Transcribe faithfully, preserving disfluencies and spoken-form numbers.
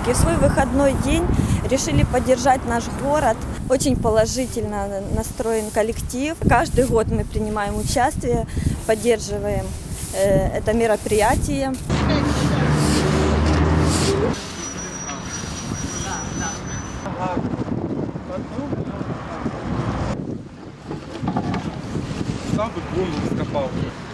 В свой выходной день решили поддержать наш город. Очень положительно настроен коллектив. Каждый год мы принимаем участие, поддерживаем э, это мероприятие. Сам бы бомбу скопал.